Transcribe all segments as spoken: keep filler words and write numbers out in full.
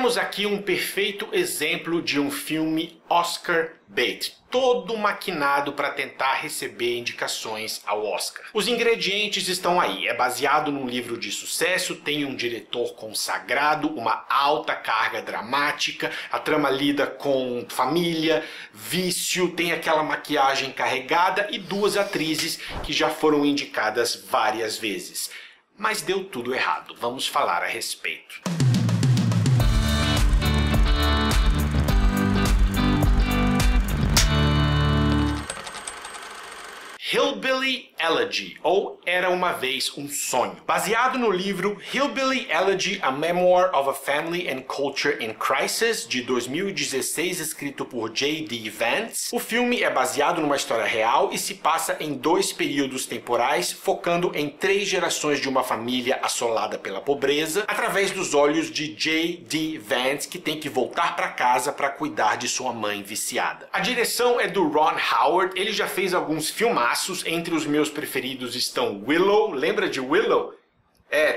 Temos aqui um perfeito exemplo de um filme Oscar bait, todo maquinado para tentar receber indicações ao Oscar. Os ingredientes estão aí, é baseado num livro de sucesso, tem um diretor consagrado, uma alta carga dramática, a trama lida com família, vício, tem aquela maquiagem carregada e duas atrizes que já foram indicadas várias vezes. Mas deu tudo errado, vamos falar a respeito. Hillbilly Elegy, ou Era Uma Vez um Sonho. Baseado no livro Hillbilly Elegy, A Memoir of a Family and Culture in Crisis, de dois mil e dezesseis, escrito por J D Vance, o filme é baseado numa história real e se passa em dois períodos temporais, focando em três gerações de uma família assolada pela pobreza, através dos olhos de J D Vance, que tem que voltar para casa para cuidar de sua mãe viciada. A direção é do Ron Howard, ele já fez alguns filmaços. Entre os meus preferidos estão Willow, lembra de Willow? É...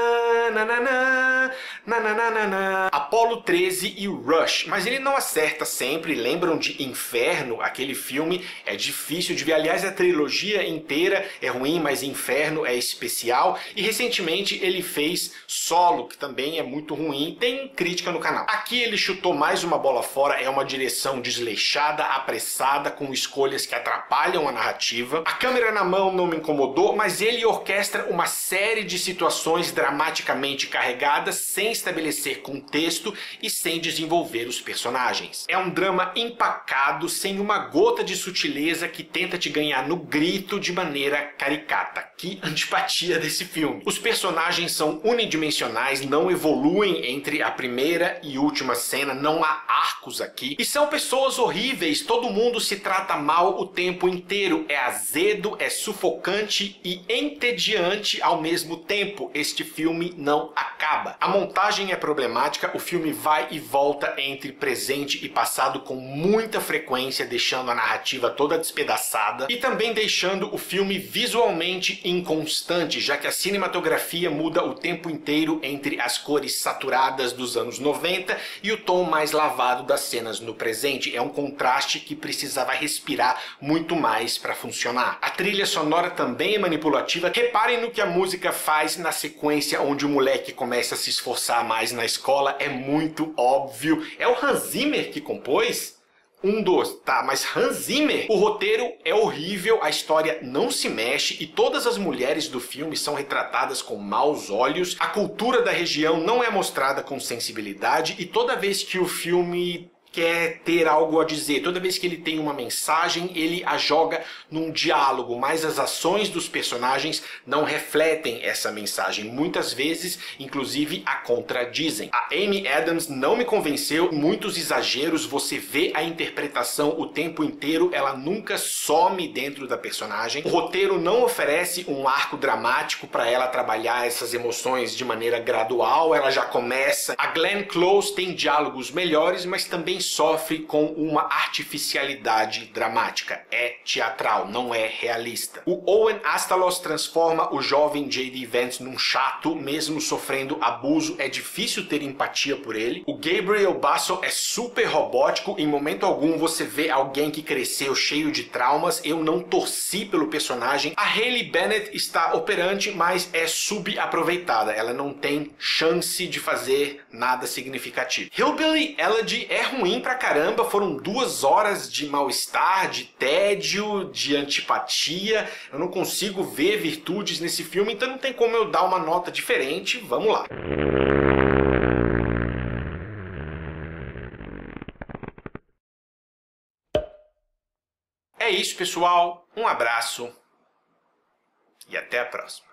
Apollo treze e Rush, mas ele não acerta sempre. Lembram de Inferno? Aquele filme é difícil de ver. Aliás, a trilogia inteira é ruim, mas Inferno é especial. E recentemente ele fez Solo, que também é muito ruim. Tem crítica no canal. Aqui ele chutou mais uma bola fora. É uma direção desleixada, apressada, com escolhas que atrapalham a narrativa. A câmera na mão não me incomodou, mas ele orquestra uma série de situações situações dramaticamente carregadas, sem estabelecer contexto e sem desenvolver os personagens. É um drama empacado, sem uma gota de sutileza, que tenta te ganhar no grito de maneira caricata. Que antipatia desse filme! Os personagens são unidimensionais, não evoluem entre a primeira e última cena, não há arcos aqui, e são pessoas horríveis, todo mundo se trata mal o tempo inteiro, é azedo, é sufocante e entediante ao mesmo tempo. Este filme não acaba. A montagem é problemática, o filme vai e volta entre presente e passado com muita frequência, deixando a narrativa toda despedaçada e também deixando o filme visualmente inconstante, já que a cinematografia muda o tempo inteiro entre as cores saturadas dos anos noventa e o tom mais lavado das cenas no presente. É um contraste que precisava respirar muito mais para funcionar. A trilha sonora também é manipulativa. Reparem no que a música faz na sequência onde o moleque começa a se esforçar mais na escola, é muito óbvio. É o Hans Zimmer que compôs? Um dos, tá, mas Hans Zimmer? O roteiro é horrível, a história não se mexe e todas as mulheres do filme são retratadas com maus olhos, a cultura da região não é mostrada com sensibilidade e toda vez que o filme quer ter algo a dizer, toda vez que ele tem uma mensagem, ele a joga num diálogo, mas as ações dos personagens não refletem essa mensagem. Muitas vezes, inclusive, a contradizem. A Amy Adams não me convenceu, muitos exageros, você vê a interpretação o tempo inteiro, ela nunca some dentro da personagem. O roteiro não oferece um arco dramático para ela trabalhar essas emoções de maneira gradual, ela já começa. A Glenn Close tem diálogos melhores, mas também sofre com uma artificialidade dramática. É teatral, não é realista. O Owen Astalos transforma o jovem J D Vance num chato, mesmo sofrendo abuso, é difícil ter empatia por ele. O Gabriel Basso é super robótico, em momento algum você vê alguém que cresceu cheio de traumas, eu não torci pelo personagem. A Hayley Bennett está operante, mas é subaproveitada, ela não tem chance de fazer nada significativo. Hillbilly Elegy é ruim pra caramba, foram duas horas de mal-estar, de tédio, de antipatia. Eu não consigo ver virtudes nesse filme, então não tem como eu dar uma nota diferente. Vamos lá. É isso, pessoal. Um abraço e até a próxima.